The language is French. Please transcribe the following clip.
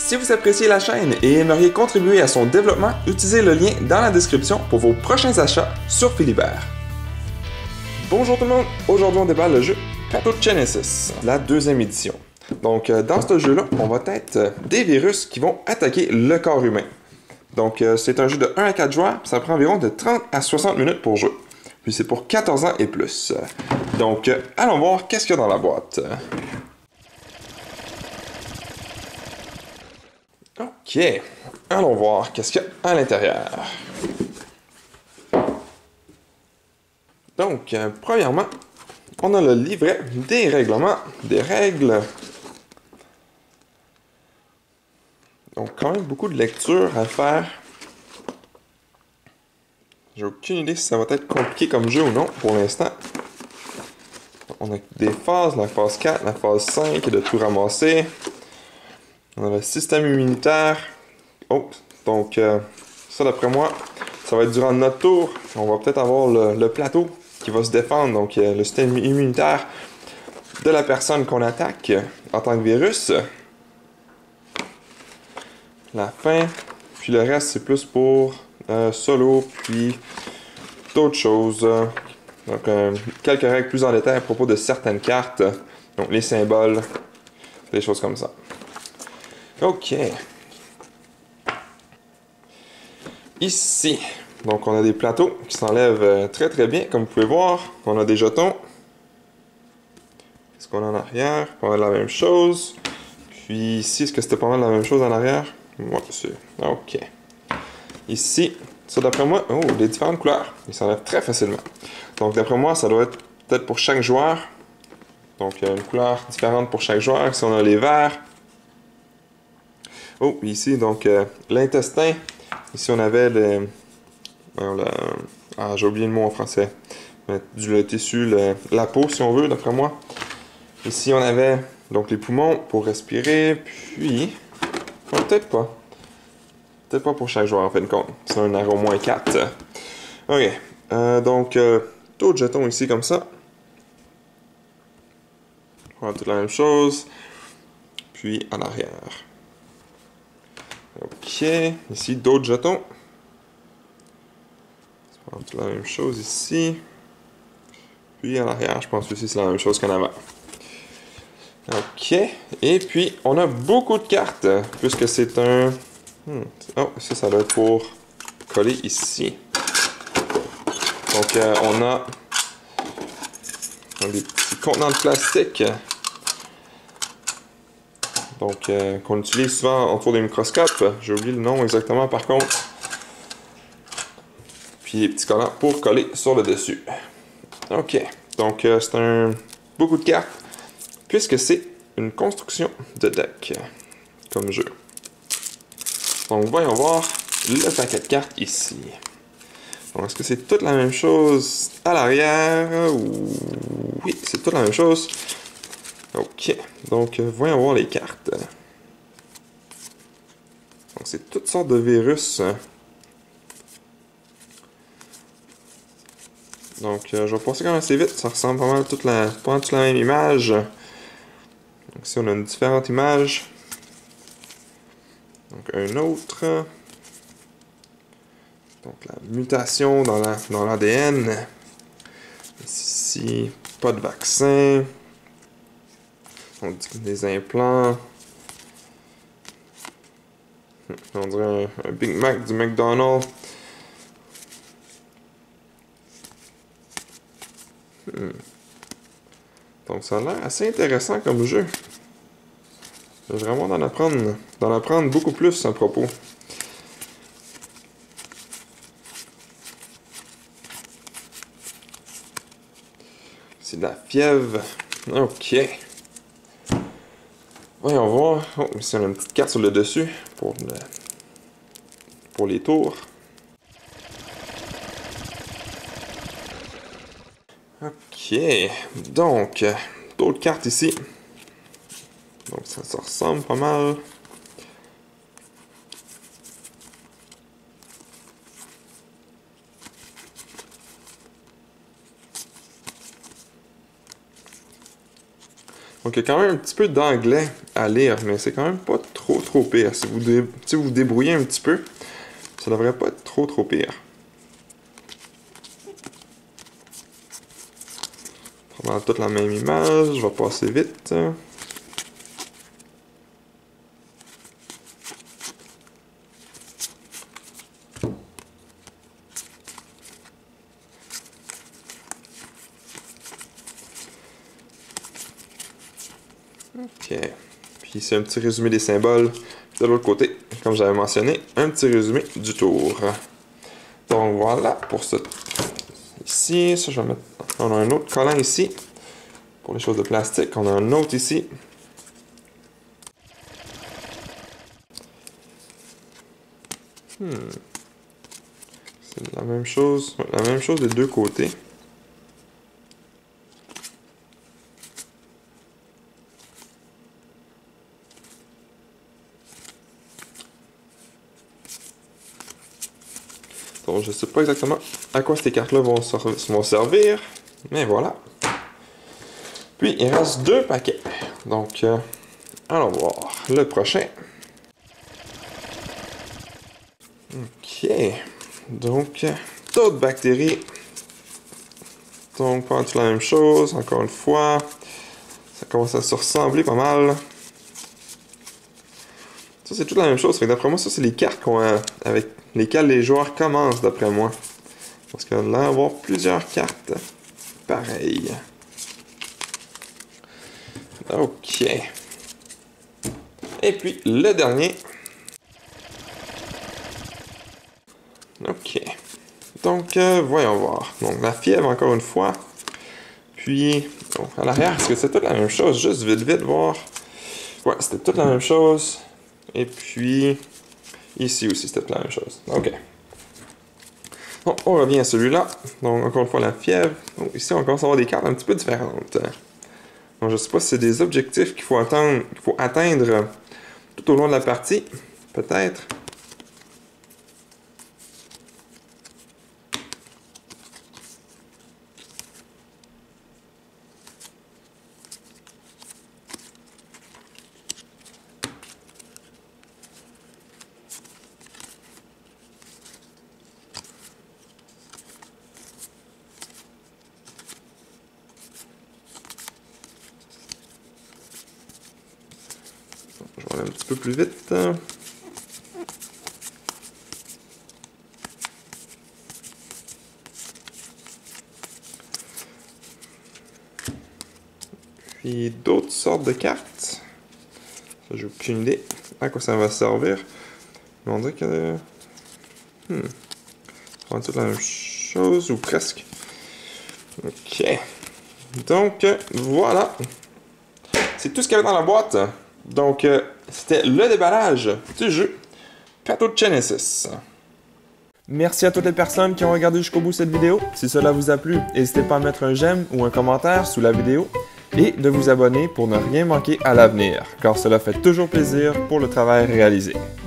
Si vous appréciez la chaîne et aimeriez contribuer à son développement, utilisez le lien dans la description pour vos prochains achats sur Philibert. Bonjour tout le monde, aujourd'hui on déballe le jeu Pathogenesis, la deuxième édition. Donc dans ce jeu-là, on va être des virus qui vont attaquer le corps humain. Donc c'est un jeu de 1 à 4 joueurs, ça prend environ de 30 à 60 minutes pour jouer. Puis c'est pour 14 ans et plus. Donc allons voir qu'est-ce qu'il y a dans la boîte. Ok, allons voir qu'est-ce qu'il y a à l'intérieur. Donc, premièrement, on a le livret des règlements, des règles. Donc, quand même beaucoup de lecture à faire. J'ai aucune idée si ça va être compliqué comme jeu ou non pour l'instant. On a des phases, la phase 4, la phase 5, de tout ramasser. On a le système immunitaire. Oh, donc ça d'après moi, ça va être durant notre tour. On va peut-être avoir le plateau qui va se défendre. Donc le système immunitaire de la personne qu'on attaque en tant que virus. La fin. Puis le reste, c'est plus pour solo, puis d'autres choses. Donc quelques règles plus en détail à propos de certaines cartes. Donc les symboles, des choses comme ça. Ok. Ici, donc on a des plateaux qui s'enlèvent très très bien, comme vous pouvez voir. On a des jetons. Qu'est-ce qu'on a en arrière? Pas mal la même chose. Puis ici, est-ce que c'était pas mal la même chose en arrière? Ouais, c'est... Ok. Ici, ça d'après moi... Oh, des différentes couleurs. Ils s'enlèvent très facilement. Donc d'après moi, ça doit être peut-être pour chaque joueur. Donc il y a une couleur différente pour chaque joueur. Ici, on a les verts. Oh, ici, donc, l'intestin. Ici, on avait le... Ah, j'ai oublié le mot en français. Le tissu, la peau, si on veut, d'après moi. Ici, on avait, donc, les poumons pour respirer. Puis... Oh, peut-être pas. Peut-être pas pour chaque joueur, en fin de compte. C'est un arrow moins 4. OK. Donc, d'autres jetons ici, comme ça. On a toute la même chose. Puis, en arrière. Ok, ici d'autres jetons. C'est la même chose ici. Puis en arrière, je pense que c'est la même chose qu'en avant. Ok, et puis on a beaucoup de cartes, puisque c'est un... Oh, ça doit être pour coller ici. Donc on a des petits contenants de plastique. Donc, qu'on utilise souvent autour des microscopes. J'ai oublié le nom exactement par contre. Puis les petits collants pour coller sur le dessus. Ok, donc c'est beaucoup de cartes, puisque c'est une construction de deck comme jeu. Donc voyons voir le paquet de cartes ici. Donc est-ce que c'est toute la même chose à l'arrière? Oui, c'est toute la même chose. Ok, donc voyons voir les cartes. Donc c'est toutes sortes de virus. Donc je vais passer quand même assez vite, ça ressemble pas mal toute la même image. Donc ici on a une différente image. Donc un autre. Donc la mutation dans l'ADN. Ici, pas de vaccin. On dit des implants. On dirait un Big Mac du McDonald's. Donc ça a l'air assez intéressant comme jeu. Je vais vraiment d'en apprendre beaucoup plus à propos. C'est de la fièvre. Ok. Voyons voir. Oh, ici on a une petite carte sur le dessus pour les tours. Ok. Donc, d'autres cartes ici. Donc ça ressemble pas mal. Donc il y a quand même un petit peu d'anglais à lire, mais c'est quand même pas trop trop pire. Si vous vous débrouillez un petit peu, ça devrait pas être trop pire. Prendre toute la même image, je vais passer vite. Ok. Puis c'est un petit résumé des symboles. De l'autre côté, comme j'avais mentionné, un petit résumé du tour. Donc voilà pour ça. Ici, ça je vais mettre. On a un autre collant ici. Pour les choses de plastique, on a un autre ici. C'est la même chose des deux côtés. Donc, je ne sais pas exactement à quoi ces cartes-là vont servir, mais voilà. Puis, il reste 2 paquets. Donc, allons voir le prochain. Ok. Donc, d'autres bactéries. Donc, pas tout la même chose, encore une fois. Ça commence à se ressembler pas mal. Ça, c'est toute la même chose. Fait que d'après moi, ça, c'est les cartes avec lesquelles les joueurs commencent, d'après moi. Parce qu'on a l'air d'avoir plusieurs cartes pareilles. Ok. Et puis, le dernier. Ok. Donc, voyons voir. Donc, la fièvre, encore une fois. Puis, donc, à l'arrière, est-ce que c'est toute la même chose? Juste vite, voir. Ouais, c'était toute la même chose. Et puis, ici aussi, c'était toute la même chose. Ok. Bon, on revient à celui-là. Donc, encore une fois, la fièvre. Donc, ici, on commence à avoir des cartes un petit peu différentes. Donc, je sais pas si c'est des objectifs qu'il faut atteindre tout au long de la partie. Peut-être. Je vais aller un petit peu plus vite. Puis d'autres sortes de cartes. Ça, j'ai aucune idée à quoi ça va servir. Mais on dirait que... ça va être la même chose, ou presque. Ok. Donc, voilà. C'est tout ce qu'il y avait dans la boîte. Donc, c'était le déballage du jeu Pathogenesis. Merci à toutes les personnes qui ont regardé jusqu'au bout cette vidéo. Si cela vous a plu, n'hésitez pas à mettre un j'aime ou un commentaire sous la vidéo et de vous abonner pour ne rien manquer à l'avenir, car cela fait toujours plaisir pour le travail réalisé.